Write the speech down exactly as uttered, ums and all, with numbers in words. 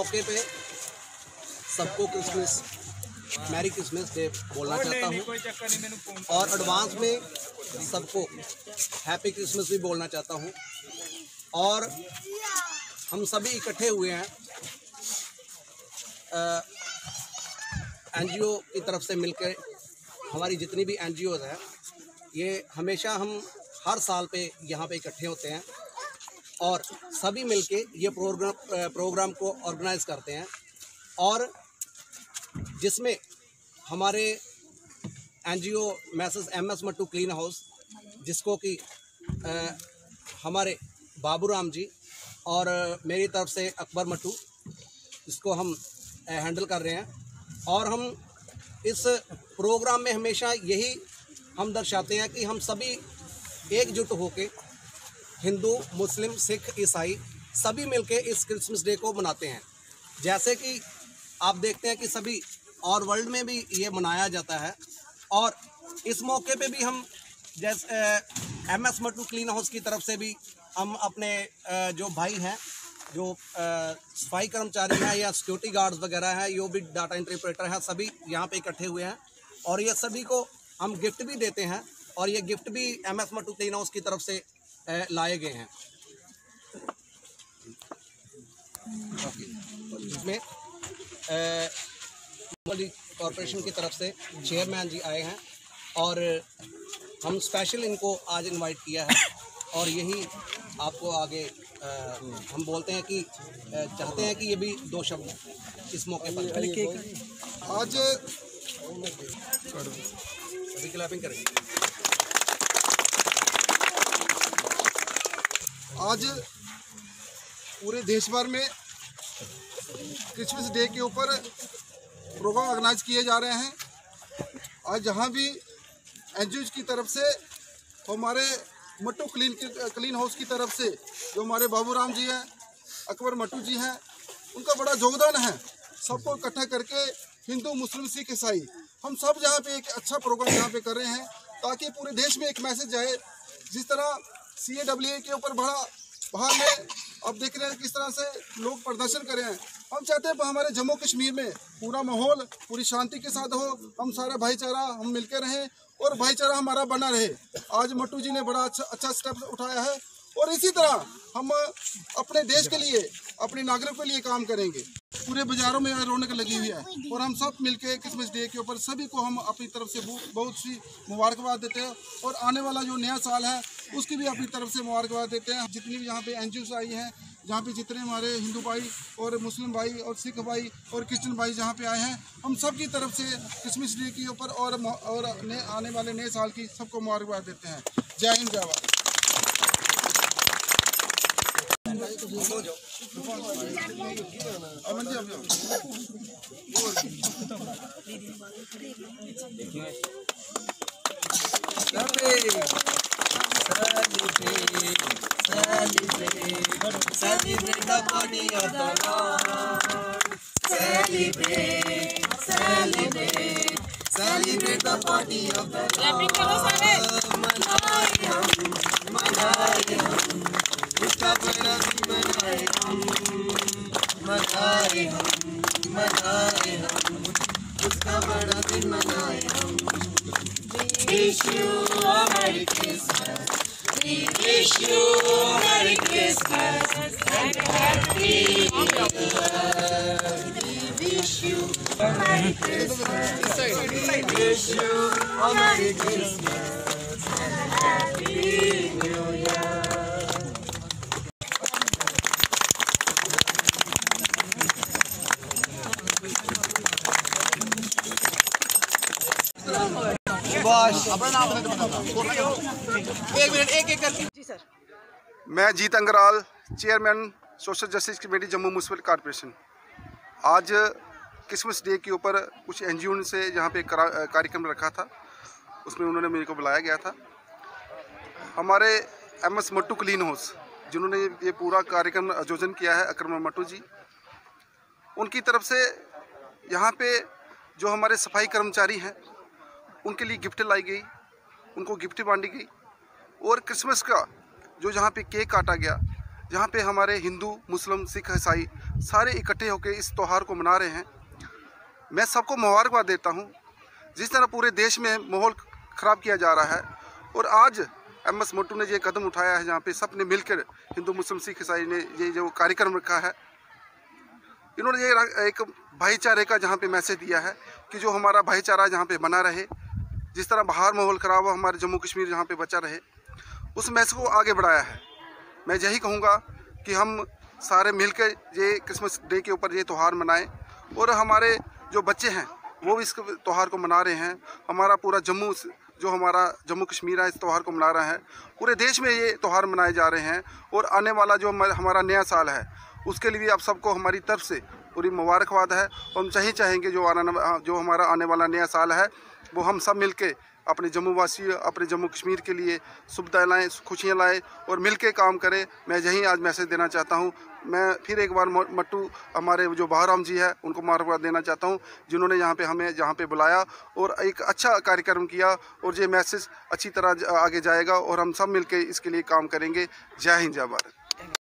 मौके पे सबको क्रिसमस मैरी क्रिसमस डे बोलना चाहता हूँ और एडवांस में सबको हैप्पी क्रिसमस भी बोलना चाहता हूँ। और हम सभी इकट्ठे हुए हैं एन जी ओ की तरफ से मिलकर। हमारी जितनी भी एन जी ओज़ हैं ये हमेशा हम हर साल पे यहाँ पे इकट्ठे होते हैं और सभी मिलके ये प्रोग्राम प्रोग्राम को ऑर्गेनाइज करते हैं, और जिसमें हमारे N G O message M S Mattoo clean house, जिसको कि हमारे बाबू राम जी और मेरी तरफ से अकबर मट्टू, इसको हम हैंडल कर रहे हैं। और हम इस प्रोग्राम में हमेशा यही हम दर्शाते हैं कि हम सभी एकजुट होकर हिंदू, मुस्लिम, सिख, ईसाई सभी मिलके इस क्रिसमस डे को मनाते हैं। जैसे कि आप देखते हैं कि सभी और वर्ल्ड में भी ये मनाया जाता है, और इस मौके पे भी हम जैसे M S Mattoo clean house की तरफ से भी हम अपने जो भाई हैं, जो सफाई कर्मचारी हैं या सिक्योरिटी गार्ड्स वगैरह हैं, यो भी डाटा इंटरप्रेटर हैं, सभी यहाँ पे इकट्ठे हुए हैं और ये सभी को हम गिफ्ट भी देते हैं। और ये गिफ्ट भी M S Mattoo clean house की तरफ से लाए गए हैं, जिसमें कॉरपोरेशन की तरफ से चेयरमैन जी आए हैं और हम स्पेशल इनको आज इनवाइट किया है। और यही आपको आगे आ, हम बोलते हैं कि आ, चाहते हैं कि ये भी दो शब्द इस मौके पर आज अभी क्लैपिंग करेंगे। आज पूरे देश भर में क्रिसमस डे के ऊपर प्रोग्राम ऑर्गेनाइज किए जा रहे हैं। आज जहाँ भी एन जी ओ की तरफ से, हमारे मट्टू क्लीन क्लीन हाउस की तरफ से जो हमारे बाबू राम जी हैं, अकबर मट्टू जी हैं, उनका बड़ा योगदान है। सबको इकट्ठा करके हिंदू, मुस्लिम, सिख, ईसाई हम सब यहाँ पे एक अच्छा प्रोग्राम यहाँ पे कर रहे हैं, ताकि पूरे देश में एक मैसेज जाए। जिस तरह सी ए डब्ल्यू ए के ऊपर बड़ा बाहर में अब देख रहे हैं किस तरह से लोग प्रदर्शन कर रहे हैं, हम चाहते हैं हमारे जम्मू कश्मीर में पूरा माहौल पूरी शांति के साथ हो, हम सारा भाईचारा हम मिलकर रहें और भाईचारा हमारा बना रहे। आज मट्टू जी ने बड़ा अच्छा अच्छा स्टेप उठाया है और इसी तरह हम अपने देश के लिए, अपने नागरिकों के लिए काम करेंगे। पूरे बाजारों में रौनक लगी हुई है और हम सब मिलके क्रिसमस डे के ऊपर सभी को हम अपनी तरफ से बहुत सी मुबारकबाद देते हैं और आने वाला जो नया साल है उसकी भी अपनी तरफ से मुबारकबाद देते हैं। जितनी भी यहाँ पे एन जी ओज़ आई हैं, जहाँ पे जितने हमारे हिंदू भाई और मुस्लिम भाई और सिख भाई और क्रिश्चियन भाई जहाँ पे आए हैं, हम सब की तरफ से क्रिसमस डे के ऊपर और और ने, आने वाले नए साल की सबको मुबारकबाद देते हैं। जय हिंद, जय भारत। अमन जी अभी Celebrate the body of the Lord. Celebrate, celebrate, celebrate the body of the Lord. मनाए हम, मनाए हम, उसका बड़ा दिन मनाए हम, मनाए हम, मनाए हम, उसका बड़ा दिन मनाए हम। We wish you a Merry Christmas. We wish you a Merry Christmas and a Happy New Year. We wish you a Merry Christmas. We wish you a Merry Christmas and a Happy New Year. एक minute एक एक करके। जी sir. मैं Ajeet Angral, chairman social justice committee Jammu municipal corporation. आज Christmas day के ऊपर कुछ एन जी ओ से यहाँ पे कार्यक्रम रखा था, उसमें उन्होंने मेरे को बुलाया गया था। हमारे M S Mattoo clean house जिन्होंने ये पूरा कार्यक्रम आयोजन किया है, अकबर मट्टू जी, उनकी तरफ से यहाँ पे जो हमारे सफाई कर्मचारी हैं उनके लिए गिफ्ट लाई गई, उनको गिफ्ट बांटी गई। और क्रिसमस का जो जहाँ पे केक काटा गया, जहाँ पे हमारे हिंदू, मुस्लिम, सिख, ईसाई सारे इकट्ठे होकर इस त्यौहार को मना रहे हैं। मैं सबको मुबारकबाद देता हूँ। जिस तरह पूरे देश में माहौल ख़राब किया जा रहा है और आज एम एस मट्टू ने ये कदम उठाया है जहाँ पे सब ने मिलकर हिंदू मुस्लिम सिख ईसाई ने ये जो कार्यक्रम रखा है, इन्होंने ये एक भाईचारे का जहाँ पे मैसेज दिया है कि जो हमारा भाईचारा जहाँ पे बना रहे, जिस तरह बाहर माहौल ख़राब हो हमारे जम्मू कश्मीर जहाँ पे बचा रहे, उस मैसेज को आगे बढ़ाया है। मैं यही कहूँगा कि हम सारे मिलकर ये क्रिसमस डे के ऊपर ये त्यौहार मनाएं और हमारे जो बच्चे हैं वो भी इस त्यौहार को मना रहे हैं। हमारा पूरा जम्मू जो हमारा जम्मू कश्मीर है इस त्यौहार को मना रहा है। पूरे देश में ये त्यौहार मनाए जा रहे हैं और आने वाला जो हमारा नया साल है उसके लिए भी आप सबको हमारी तरफ से पूरी मुबारकबाद है। हम यही चाहेंगे जो आना जो हमारा आने वाला नया साल है वो हम सब मिलके अपने जम्मू वासी अपने जम्मू कश्मीर के लिए सुविधाएं लाएँ, खुशियाँ लाएँ और मिलके काम करें। मैं यही आज मैसेज देना चाहता हूँ। मैं फिर एक बार मट्टू हमारे जो बहाराम जी है उनको मुबारकबाद देना चाहता हूँ, जिन्होंने यहाँ पे हमें यहाँ पे बुलाया और एक अच्छा कार्यक्रम किया और ये मैसेज अच्छी तरह आगे जाएगा और हम सब मिलके इसके लिए काम करेंगे। जय हिंद, जय भारत।